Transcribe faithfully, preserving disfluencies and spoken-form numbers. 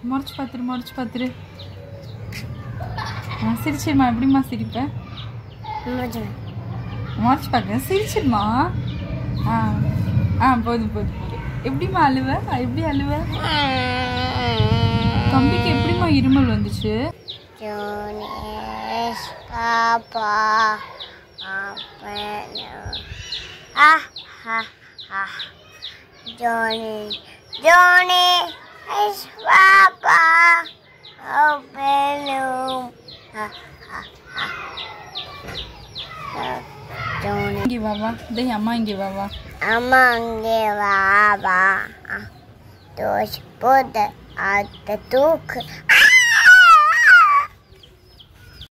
முறைச்சு பார்த்துரு முறைச்சு பார்த்துரு. ஆ சிரிச்சிருமா. எப்படிம்மா சிரிப்பேன்? முறைச்சு பார்க்குறேன். சிரிச்சிருமா. ஆ ஆ போதும் போதும் போதும். எப்படிம்மா அழுவ? எப்படி அழுவ? தம்பிக்கு எப்படிம்மா இருமல் வந்துச்சு? பாப்பா Johnny, Johnny is Papa. Open room. Johnny. இங்கே வா வா. டேய் அம்மா இங்கே வா வா. அம்மா இங்கே வா வா. தோஷ் போட்டு அத்தை தூக்கு.